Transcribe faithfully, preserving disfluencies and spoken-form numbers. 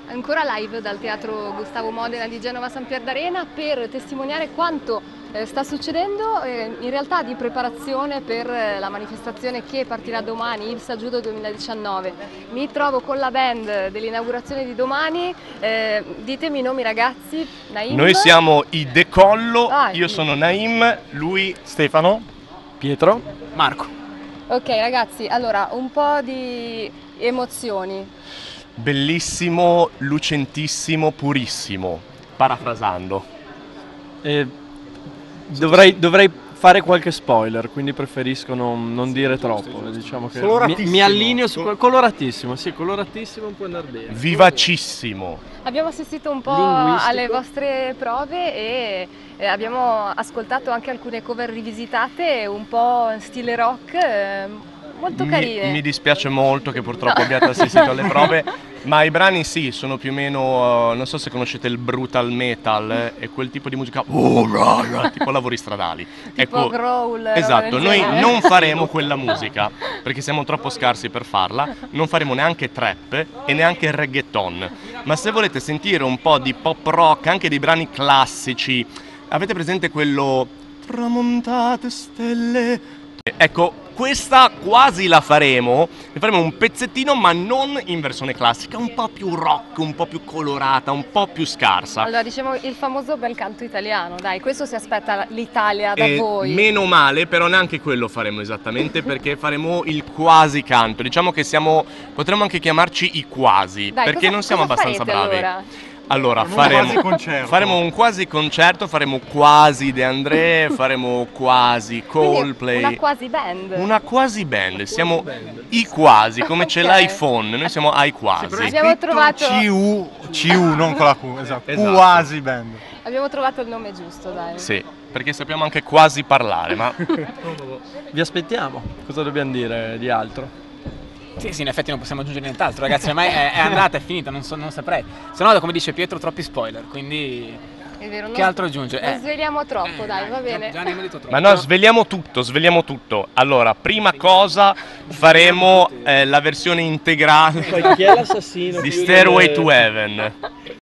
Ancora live dal Teatro Gustavo Modena di Genova San Pier d'Arena per testimoniare quanto eh, sta succedendo eh, in realtà di preparazione per eh, la manifestazione che partirà domani, Ibsa Judo duemiladiciannove. Mi trovo con la band dell'inaugurazione di domani, eh, ditemi i nomi ragazzi. Naim. Noi siamo i Decollo, Ah, io sì. sono Naim, lui Stefano, Pietro, Marco. Ok ragazzi, allora un po' di emozioni. bellissimo, lucentissimo, purissimo, parafrasando. e dovrei, dovrei fare qualche spoiler, quindi preferisco non, non dire troppo. Diciamo che mi, Coloratissimo. mi allineo su quel- coloratissimo, sì, coloratissimo può andare bene. Vivacissimo. Abbiamo assistito un po' Linguistico. alle vostre prove e eh, abbiamo ascoltato anche alcune cover rivisitate, un po' in stile rock, eh, molto Mi, carine. mi dispiace molto che purtroppo abbiate assistito alle prove, ma i brani sì, sono più o meno, uh, non so se conoscete il brutal metal, eh, è quel tipo di musica, oh, ra, ra, tipo lavori stradali. Tipo growl, Esatto, roba del noi genere. non faremo quella musica, perché siamo troppo scarsi per farla, non faremo neanche trap e neanche reggaeton, ma se volete sentire un po' di pop rock, anche dei brani classici, avete presente quello tramontate stelle? Ecco, questa quasi la faremo, ne faremo un pezzettino ma non in versione classica, un po' più rock, un po' più colorata, un po' più scarsa. Allora, diciamo il famoso bel canto italiano, dai, questo si aspetta l'Italia da E voi. meno male, però neanche quello faremo esattamente perché faremo il quasi canto. Diciamo che siamo, potremmo anche chiamarci i quasi, Dai, perché cosa- non siamo cosa abbastanza farete, bravi. allora? Allora, Un faremo, quasi concerto. faremo un quasi concerto, faremo quasi De André, faremo quasi Quindi Coldplay. una quasi band. Una quasi band, siamo i quasi, come c'è Ok. l'iPhone, noi siamo ai quasi. Abbiamo trovato- C U, C U, non con la Q, esatto. Esatto. Quasi band. Abbiamo trovato il nome giusto, dai. Sì, perché sappiamo anche quasi parlare, ma Vi aspettiamo, cosa dobbiamo dire di altro? Sì, sì, in effetti non possiamo aggiungere nient'altro, ragazzi, ormai è, è andata, è finita, non, so, non saprei. Se no, come dice Pietro, troppi spoiler, quindi È vero, che non- altro aggiungere? Non Eh. sveliamo troppo, Eh, dai, va già- bene. Già ne abbiamo detto troppo. Ma no, sveliamo tutto, sveliamo tutto. Allora, prima cosa faremo eh, la versione integrale Chi è l'assassino? di Stairway to Heaven.